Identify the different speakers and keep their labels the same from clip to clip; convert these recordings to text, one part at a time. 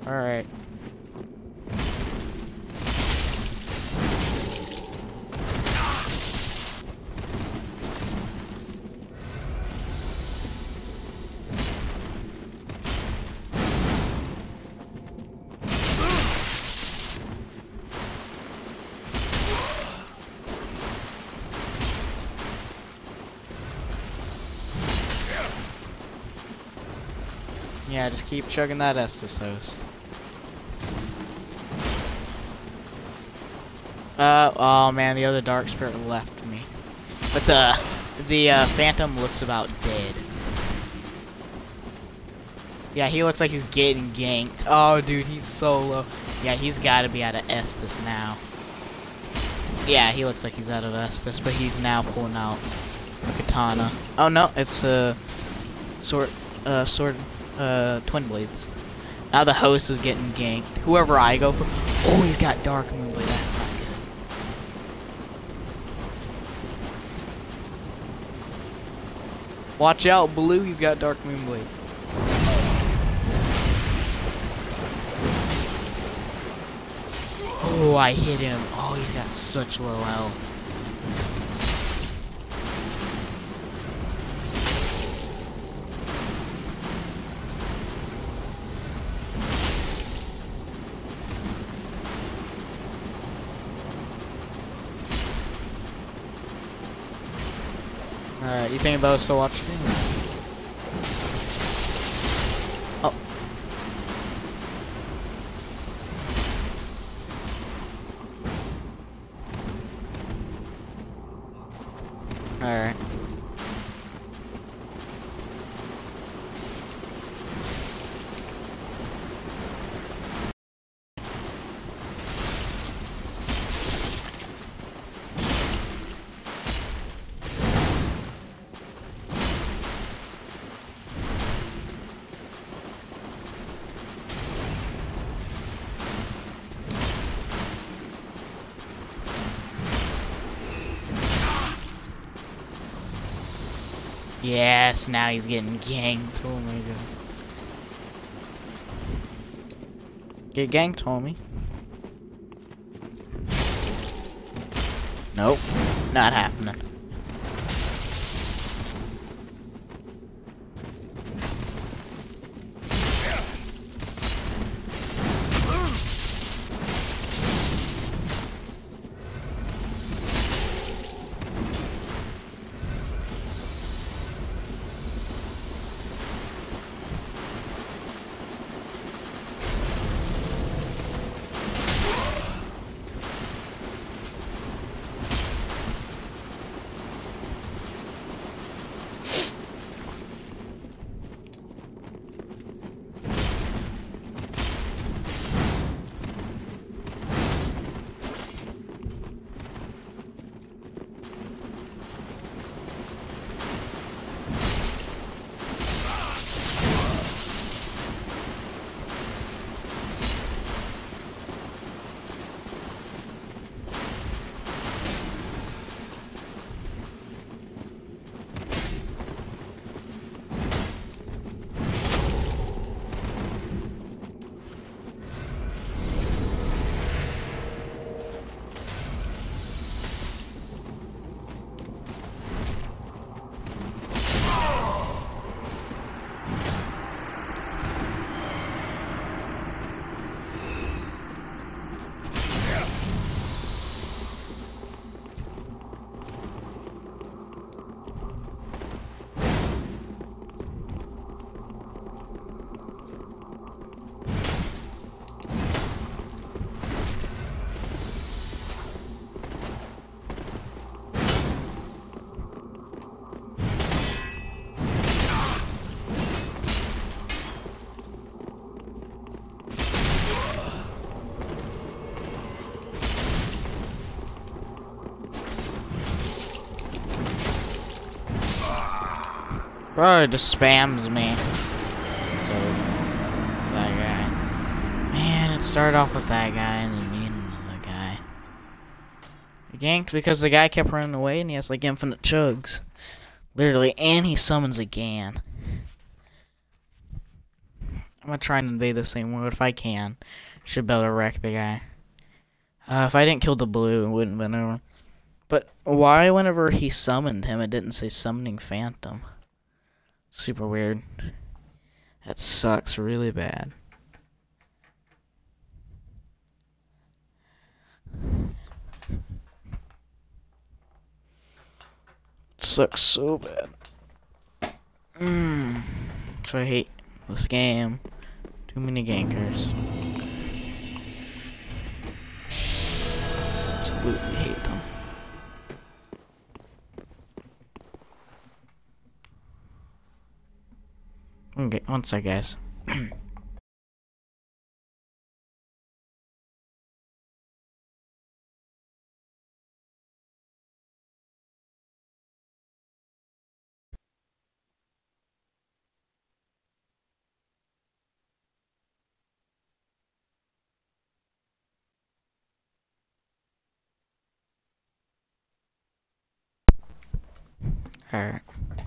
Speaker 1: Alright. Yeah, just keep chugging that Estus host. Oh man, the other Dark Spirit left me. But the Phantom looks about dead. Yeah, he looks like he's getting ganked. Oh, dude, he's so low. Yeah, he's got to be out of Estus now. Yeah, he looks like he's out of Estus, but he's now pulling out a katana. Oh no, it's sword, twin blades. Now the host is getting ganked. Whoever I go for. Oh, he's got Dark Moonblade. That's not good. Watch out, Blue. He's got Dark Moonblade. Oh, I hit him. Oh, he's got such low health. Alright, you think about still watching? Oh. Alright. Yes, now he's getting ganked. Oh my god. Get ganked, homie. Nope. Not happening. Bro, it just spams me. So, that guy. Man, it started off with that guy and then me and another guy. I ganked because the guy kept running away and he has like infinite chugs. Literally, and he summons again. I'm gonna try and invade the same world if I can. Should be able to wreck the guy. If I didn't kill the blue, it wouldn't have been over. But why whenever he summoned him, it didn't say summoning phantom? Super weird. That sucks really bad. It sucks so bad. So I hate this game. Too many gankers. Absolutely hate them. Okay, one sec, guys. Alright.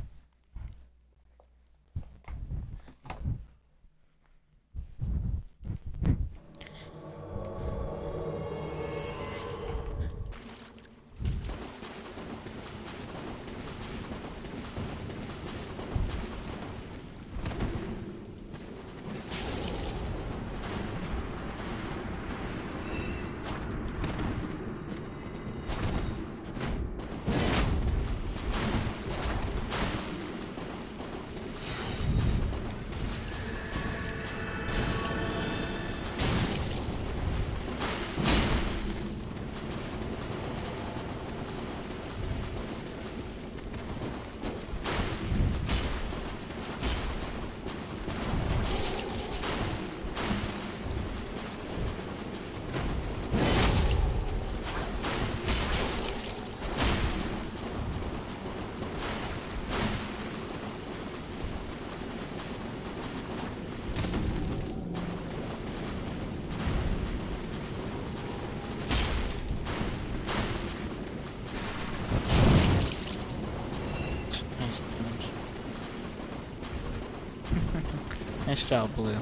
Speaker 1: Nice job, Blue.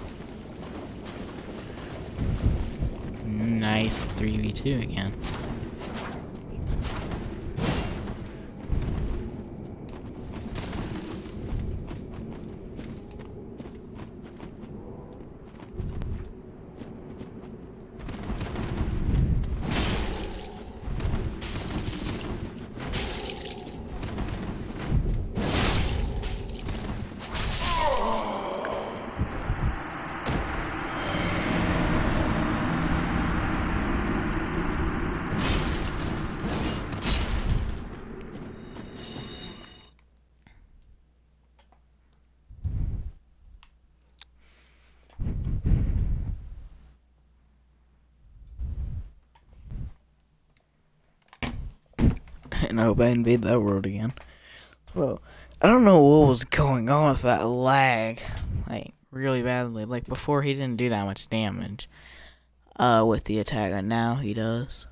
Speaker 1: Nice 3v2 again. And I hope I invade that world again. Well, I don't know what was going on with that lag. Like, really badly. Like, before he didn't do that much damage. With the attack, and now he does.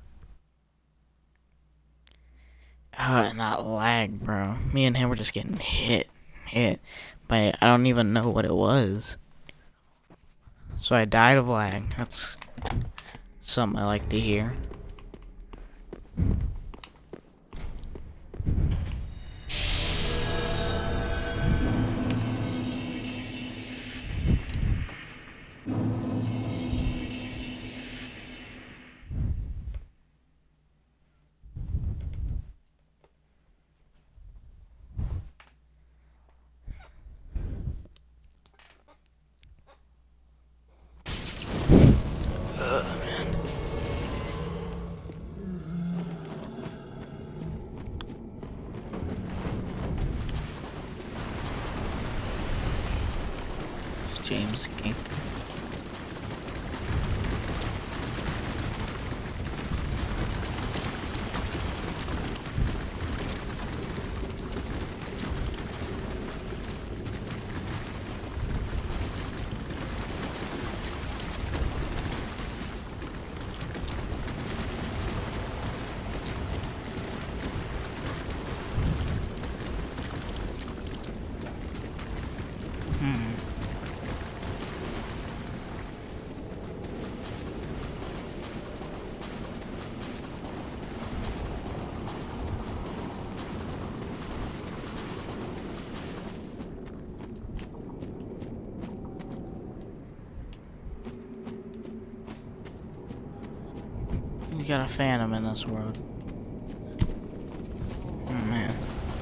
Speaker 1: And that lag, bro. Me and him were just getting hit. But I don't even know what it was. So I died of lag. That's something I like to hear. James Gink. got a phantom in this world. Oh man.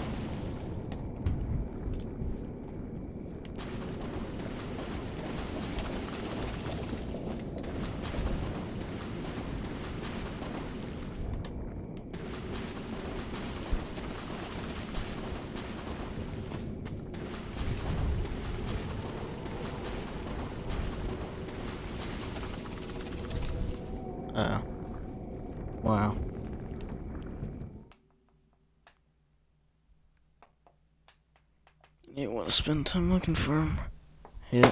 Speaker 1: Wow. You want to spend time looking for him? Yep.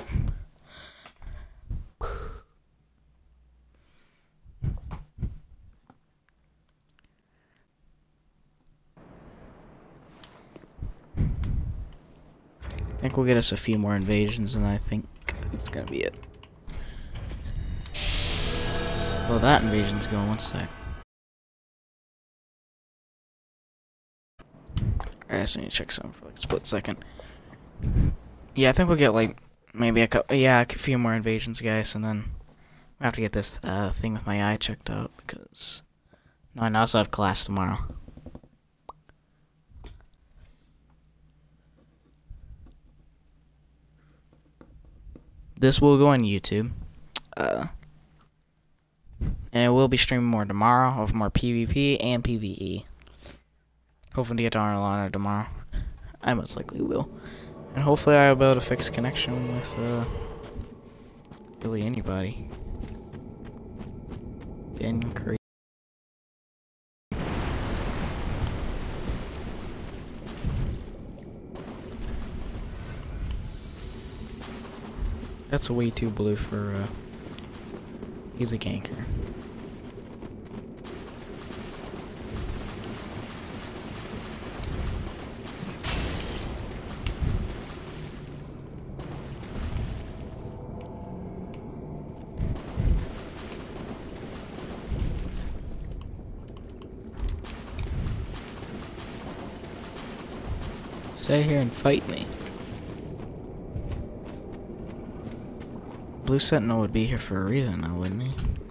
Speaker 1: I think we'll get us a few more invasions, and I think that's gonna be it. Well, that invasion's going. One sec. I just need to check something for like a split second. Yeah, I think we'll get like maybe a few more invasions, guys, and then I have to get this thing with my eye checked out because I also have class tomorrow. This will go on YouTube, and it will be streaming more tomorrow of more PvP and PvE. Hoping to get to Arlana tomorrow. I most likely will. And hopefully I'll be able to fix connection with, really anybody. Ben Creek. That's way too blue for, he's a ganker. Stay here and fight me. Blue Sentinel would be here for a reason, now, wouldn't he?